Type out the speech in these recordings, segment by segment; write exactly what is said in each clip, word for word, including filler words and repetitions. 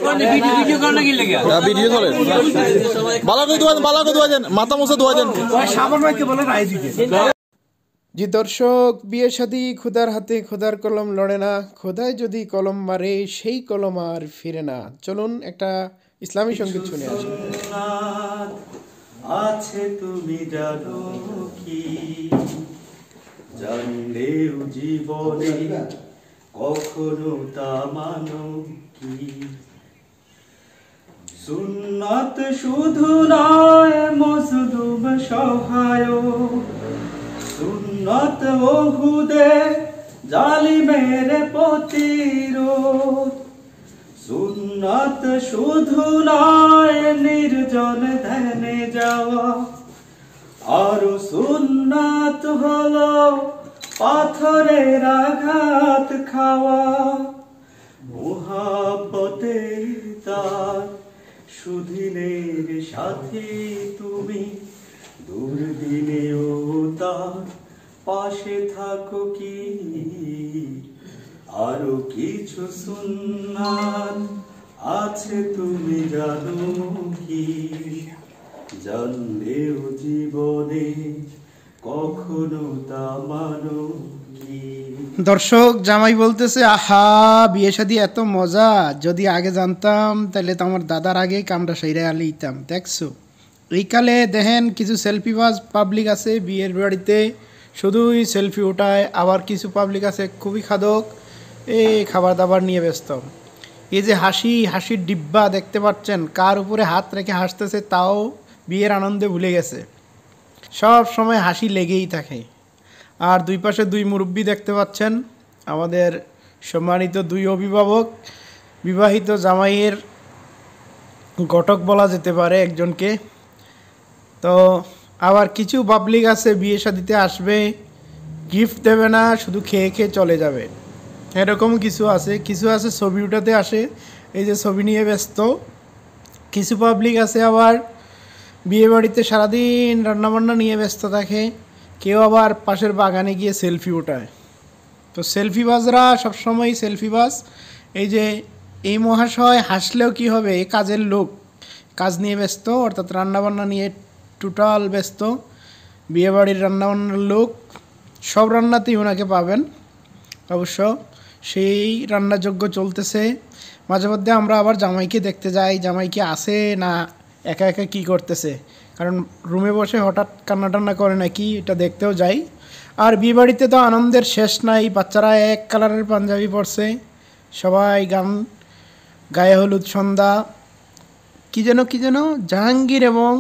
Video চলে ভালো করে দোয়া ভালো করে দোয়া দেন মাথা মোছা দোয়া দেন জি দর্শক, বিয়ে শাদী খুদার হাতে, খুদার কলম লড়ে না, খোদায় যদি কলম মারে সেই কলম আর ফিরে না। চলুন একটা ইসলামী সঙ্গীত শুনে আসি। আছে তুমি জানো কি, জানলেও জীবনে কখনো তা মানো কি, সুন্নাত শুধু নয় মজলুম সহায়, সুন্নাত ওহুদে জালিমের প্রতিরোধ, সুন্নাত শুধু নয় নির্জন ধ্যানে যাওয়া, আর সুন্নাত হলো পাথরের আঘাত খাওয়া, মুহাব্বতে তার সুদিনের সাথে তুমি, দুর্দিনেও তার পাশে থাকো কি, আরো কিছু সুন্নাত আছে তুমি জানো কি, জানলেও জীবনে কখনো তা মানো কি। দর্শক, জামাই বলতেছে আহা বিয়ে শাদী এত মজা, যদি আগে জানতাম তাহলে তো আমার দাদার আগে কামটা সাইরা আলিতাম। দেখছো এই কালে দেখেন কিছু সেলফিবাজ পাবলিক আছে বিয়ের বাড়িতে, শুধুই সেলফি ওঠায়, আবার কিছু পাবলিক আছে খুবই খাদক, এই খাবার দাবার নিয়ে ব্যস্ত। এই যে হাসি হাসির ডিব্বা দেখতে পাচ্ছেন, কার উপরে হাত রেখে হাসতেছে তাও বিয়ের আনন্দে ভুলে গেছে, সব সময় হাসি লেগেই থাকে। আর দুই পাশে দুই মুরব্বি দেখতে পাচ্ছেন, আমাদের সম্মানিত দুই অভিভাবক, বিবাহিত জামাইয়ের ঘটক বলা যেতে পারে একজনকে। তো আবার কিছু পাবলিক আছে বিয়ে শাদিতে আসবে, গিফট দেবে না, শুধু খেয়ে খেয়ে চলে যাবে, এরকম কিছু আছে। কিছু আছে ছবি উঠাতে আসে, এই যে ছবি নিয়ে ব্যস্ত। কিছু পাবলিক আছে আবার বিয়ে বাড়িতে সারাদিন রান্নাবান্না নিয়ে ব্যস্ত থাকে, কেউ আবার পাশের বাগানে গিয়ে সেলফি ওঠায়। তো সেলফিবাজরা সবসময় সেলফিবাজ। এই যে এই মহাশয় হাসলেও কি হবে, এই কাজের লোক, কাজ নিয়ে ব্যস্ত, অর্থাৎ রান্নাবান্না নিয়ে টোটাল ব্যস্ত, বিয়েবাড়ির রান্নাবান্নার লোক। সব রান্নাতেই ওনাকে পাবেন অবশ্য, সেই রান্নাযোগ্য চলতেছে। মাঝে মধ্যে আমরা আবার জামাইকে দেখতে যাই, জামাই কি আসে না একা একা কি করতেছে, কারণ রুমে বসে হঠাৎ কান্না টান্না করে নাকি, এটা দেখতেও যাই। আর বিয়েবাড়িতে তো আনন্দের শেষ নাই, বাচ্চারা এক কালারের পাঞ্জাবি পরছে, সবাই গান, গায়ে হলুদ সন্ধ্যা, কী যেন কী যেন জাহাঙ্গীর এবং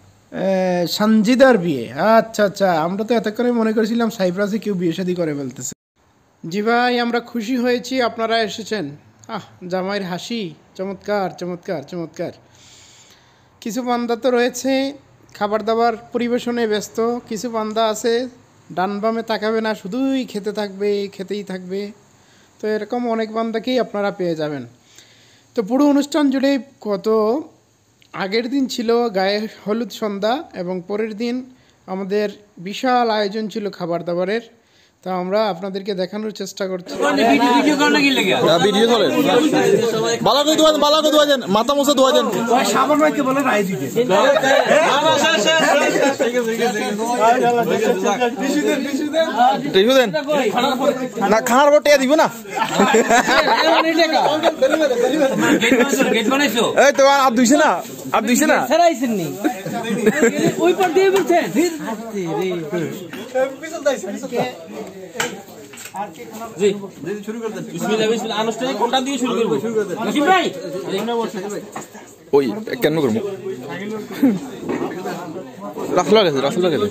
সঞ্জিদার বিয়ে। আচ্ছা আচ্ছা, আমরা তো এতক্ষণে মনে করেছিলাম সাইপ্রাসে কেউ বিয়ে শাদী করে ফেলতেছে। জি ভাই, আমরা খুশি হয়েছি আপনারা এসেছেন। আহ জামাইয়ের হাসি চমৎকার চমৎকার চমৎকার। কিছু বান্দা তো রয়েছে খাবার দাবার পরিবেশনে ব্যস্ত, কিছু বান্দা আছে ডান বামে তাকাবে না, শুধুই খেতে থাকবে, খেতেই থাকবে। তো এরকম অনেক বান্দাকেই আপনারা পেয়ে যাবেন। তো পুরো অনুষ্ঠান জুড়ে কত আগের দিন ছিল গায়ে হলুদ সন্ধ্যা, এবং পরের দিন আমাদের বিশাল আয়োজন ছিল খাবার দাবারের। তা আমরা আপনাদেরকে দেখানোর চেষ্টা করছি। ভিডিও চলে ভালো করে দোয়া দেন ভালো করে দোয়া দেন মাথা মোছা দোয়া দেন না, খানার পর টিয়া দিব না। এই তো আর দুইছে না, আর দুইছে না। ওই কেন করবো রাসুলা গেছে রাসুলা গেছে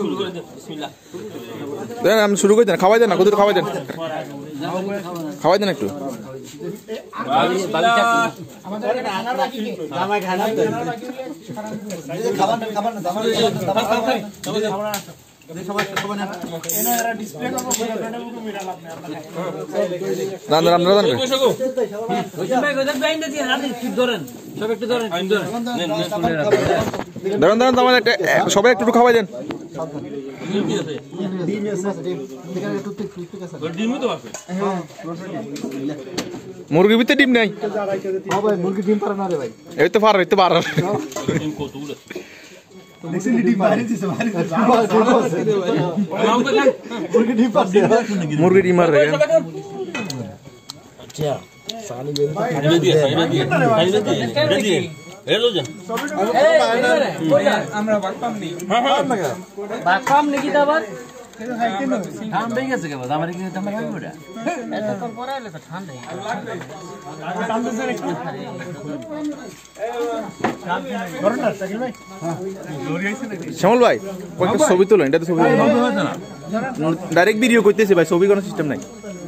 আমি শুরু করে দেন, খাওয়াই দেন না, কত খাওয়াই দেন, খাওয়াই দেন একটু। সবাই একটু খাওয়াই দেন। মুরগির ভিতরে ডিম নাই মুরগি ডিম পারে না রে ভাই এই তো পার হইতে পার মুরগি ডিম মার আমরা বাকপাম নি বাকপাম নাকি দাবার ঠান্ডা হয়ে গেছে কেবল আমার কি ঠান্ডা হবে ওটা এত পর পরে এলে তো ঠান্ডা ঠান্ডা স্যার একটু শ্যামল ভাই কয়েকটা ছবি তোলেন এটা তো ছবি ডাইরেক্ট ভিডিও করতেছি ভাই ছবি কোনো সিস্টেম নাই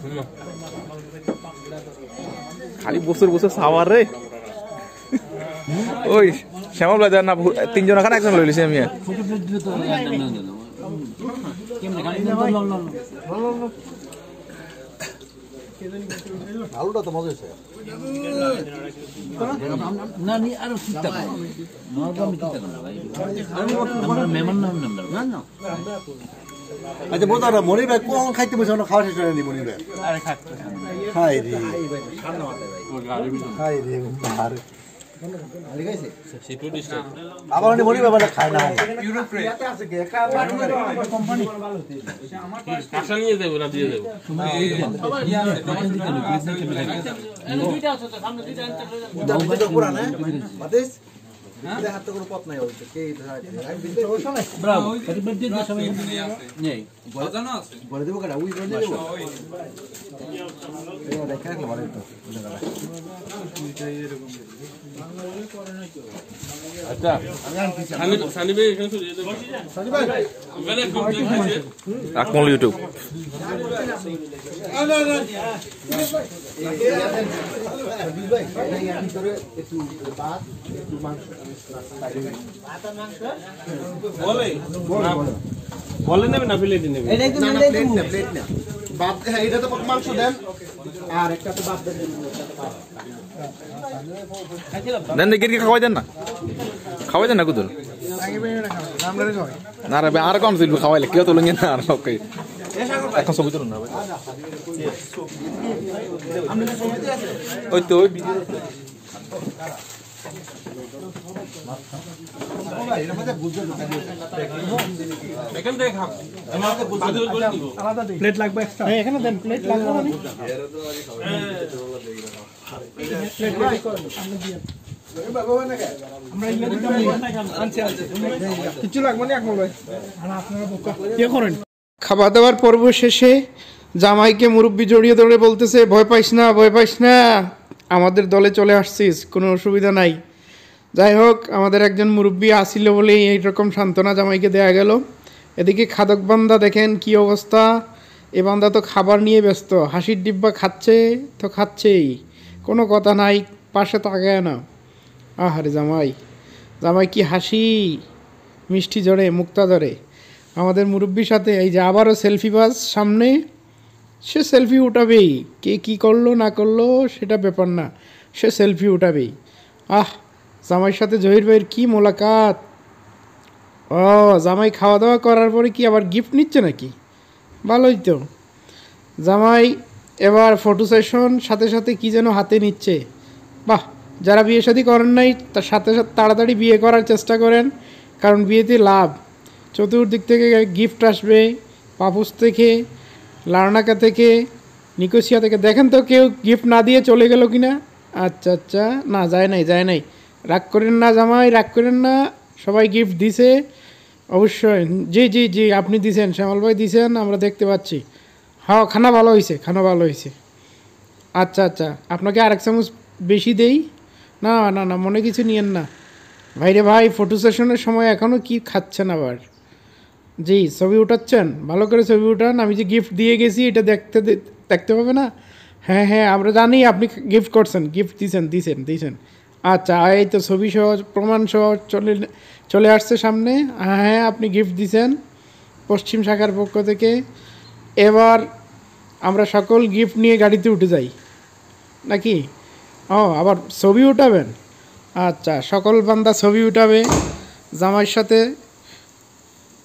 খালি বছর বছর সাওয়ার রে ওই শ্যামল ভাই না তিনজন এখানে একজন লইলিছি আমি আলুটা তো মজা হয়েছে না নি আরো চিন্তা করো নরমাল চিন্তা করো ভাই আমরা মেহমান নাম নাম না না আচ্ছা বলতো না মনি ভাই কোন খাইতে বসে খাওয়া শেষ হয়নি মনি ভাই আরে খাচ্ছে খাই রে খাই রে বাহারে আবার মনি ভাই বলে খায় না ইউরোপে আশা নিয়ে যাবো না দিয়ে যাবো দুইটা আছে তো সামনে দুইটা আনতে পুরানা বাতিস এটা হাতে কোনো পথ নাই হইছে কে ব্রাভো কত বেডে দিয়ে সবাই নেই জানো আছে বলে দেব কাটা উই বলে দেব এটা দেখা রাখলে ভালো তো আচ্ছা সানি সানি ভাই এখানে চলে যেতে সানি ভাই মানে আকমল ইউটিউব বলে বলে নেবে না প্লেট নেবে এটা একদম প্লেট না প্লেট না বাদ হ্যাঁ এটা তো মাংস দেন আর একটা তো বাদ দেন দেন দেখি কি খাওয়াই দেন না খাওয়াই দেন না কুদুল না রে আর কম ছিল খাওয়াইলে কেউ তুলুন না আর ওকে এখন ছবি তুলুন না ভাই ওই তো ওই ভিডিও এখান থেকে খাও প্লেট লাগবে এক্সট্রা এখানে দেন প্লেট লাগবে মানে কিছু লাগবে না আকমল ভাই কি করেন খাওয়া দাওয়ার পর্ব শেষে জামাইকে মুরব্বি জড়িয়ে ধরে বলতেছে ভয় পাইস না ভয় পাইস না আমাদের দলে চলে আসছিস কোনো অসুবিধা নাই যাই হোক আমাদের একজন মুরব্বি আসিল বলেই এইরকম সান্ত্বনা জামাইকে দেয়া গেল এদিকে খাদক বান্দা দেখেন কি অবস্থা এ বান্দা তো খাবার নিয়ে ব্যস্ত হাসির ডিব্বা খাচ্ছে তো খাচ্ছেই কোনো কথা নাই পাশে তাকায় না আহারে জামাই জামাই কি হাসি মিষ্টি জড়ে মুক্তা জড়ে আমাদের মুরব্বির সাথে এই যে আবারও সেলফি বাস সামনে সে সেলফি উঠাবেই কে কী করলো না করলো সেটা ব্যাপার না সে সেলফি উঠাবেই আহ জামাইয়ের সাথে জহির ভাইয়ের কী মোলাকাত ও জামাই খাওয়া দাওয়া করার পরে কি আবার গিফট নিচ্ছে নাকি ভালোই তো জামাই এবার ফটো সেশন সাথে সাথে কি যেন হাতে নিচ্ছে বাহ যারা বিয়ে শাদী করেন নাই তার সাথে সাথে তাড়াতাড়ি বিয়ে করার চেষ্টা করেন কারণ বিয়েতে লাভ চতুর্দিক থেকে গিফট আসবে পাপুস থেকে লার্নাকা থেকে নিকোসিয়া থেকে দেখেন তো কেউ গিফট না দিয়ে চলে গেল কি না আচ্ছা আচ্ছা না যায় নাই যায় নাই রাগ করেন না জামাই রাগ করেন না সবাই গিফট দিছে অবশ্যই জি জি জি আপনি দিছেন শ্যামল ভাই দিছেন আমরা দেখতে পাচ্ছি হ্যাঁ খানা ভালো হয়েছে খানা ভালো হয়েছে আচ্ছা আচ্ছা আপনাকে আরেক চামচ বেশি দেই না না না মনে কিছু নিয়েন না ভাইরে ভাই ফটো সেশনের সময় এখনও কি খাচ্ছেন আবার জি ছবি উঠাচ্ছেন ভালো করে ছবি উঠান আমি যে গিফট দিয়ে গেছি এটা দেখতে দেখতে পাবে না হ্যাঁ হ্যাঁ আমরা জানি আপনি গিফট করছেন গিফট দিয়েছেন দিয়েছেন দিয়েছেন আচ্ছা এই তো ছবি সহ প্রমাণ সহ চলে চলে আসছে সামনে হ্যাঁ হ্যাঁ আপনি গিফট দিয়েছেন পশ্চিম শাখার পক্ষ থেকে এবার আমরা সকল গিফট নিয়ে গাড়িতে উঠে যাই নাকি ও আবার ছবি উঠাবেন আচ্ছা সকল বান্দা ছবি উঠাবে জামাইয়ের সাথে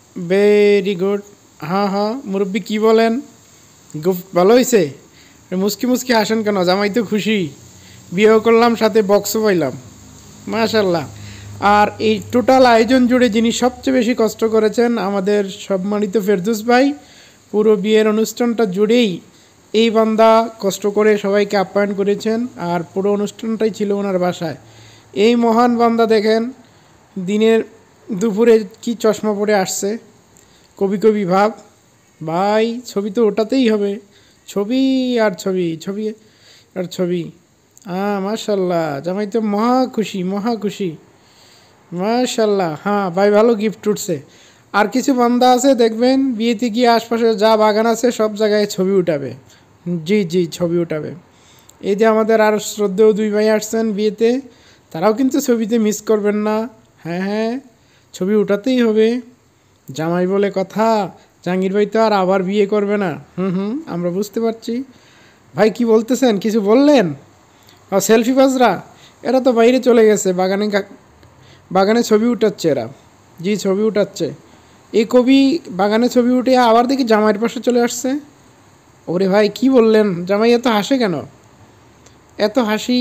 ভেরি গুড। হ্যাঁ হ্যাঁ মুরব্বী কি বলেন, গুফট ভালো হয়েছে? মুসকি মুসকি হাসেন কেন? জামাই তো খুশি, বিয়েও করলাম সাথে বক্সও পাইলাম, মাশাল্লাহ। আর এই টোটাল আয়োজন জুড়ে যিনি সবচেয়ে বেশি কষ্ট করেছেন আমাদের সম্মানিত ফেরদৌস ভাই, পুরো বিয়ের অনুষ্ঠানটা জুড়েই এই বান্দা কষ্ট করে সবাইকে আপ্যায়ন করেছেন, আর পুরো অনুষ্ঠানটাই ছিল ওনার বাসায়। এই মহান বান্দা দেখেন দিনের দুপুরে কি চশমা পরে আসছে, কবি কবি ভাব। ভাই ছবি তো ওটাতেই হবে, ছবি আর ছবি, ছবি আর ছবি। হ্যাঁ মাশাল্লাহ, জামাই তো মহা খুশি, মহা খুশি, মাশাল্লাহ। হ্যাঁ ভাই ভালো গিফট উঠছে। আর কিছু বান্দা আছে দেখবেন বিয়েতে গিয়ে আশপাশে যা বাগান আছে সব জায়গায় ছবি উঠাবে। জি জি ছবি উঠাবে। এই যে আমাদের আর শ্রদ্ধেয় দুই ভাই আসছেন বিয়েতে, তারাও কিন্তু ছবিতে মিস করবেন না। হ্যাঁ হ্যাঁ ছবি উঠাতেই হবে, জামাই বলে কথা। জাহাঙ্গীর ভাই তো আর আবার বিয়ে করবে না। হুম হুম আমরা বুঝতে পারছি। ভাই কি বলতেছেন, কিছু বললেন? সেলফি বাজরা এরা তো বাইরে চলে গেছে, বাগানে বাগানে ছবি উঠাচ্ছে এরা। জি ছবি উঠাচ্ছে। এই কবি বাগানে ছবি উঠে আবার দেখি জামাইয়ের পাশে চলে আসছে। ওরে ভাই কি বললেন, জামাই এত হাসে কেন, এত হাসি?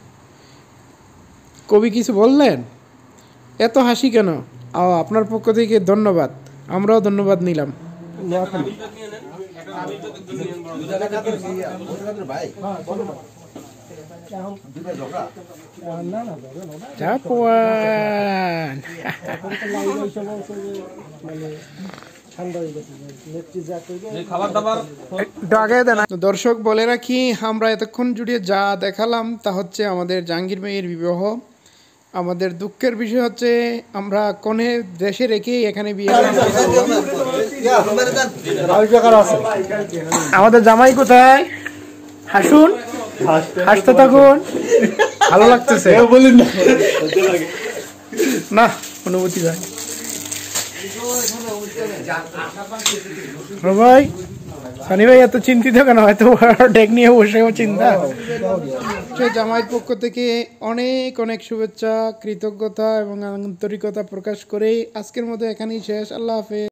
কবি কিছু বললেন, এত হাসি কেন? ও আপনার পক্ষ থেকে ধন্যবাদ, আমরাও ধন্যবাদ নিলাম। দর্শক বলে রাখি, আমরা এতক্ষণ জুড়ে যা দেখালাম তা হচ্ছে আমাদের জাহাঙ্গীর ভাইয়ের বিবাহ। আমাদের দুঃখের বিষয় হচ্ছে আমরা কনে দেশে রেখেই এখানে বিয়ে। আমাদের জামাই কোথায়? হাসুন, হাসতে থাকুন, ভালো লাগতেছে না? অনুভূতি ভাই ভাই সানি ভাই এত চিন্তিত কেন? এত ডেক নিয়ে বসেও চিন্তা। জামাইয়ের পক্ষ থেকে অনেক অনেক শুভেচ্ছা, কৃতজ্ঞতা এবং আন্তরিকতা প্রকাশ করে আজকের মতো এখানেই শেষ। আল্লাহ হাফেজ।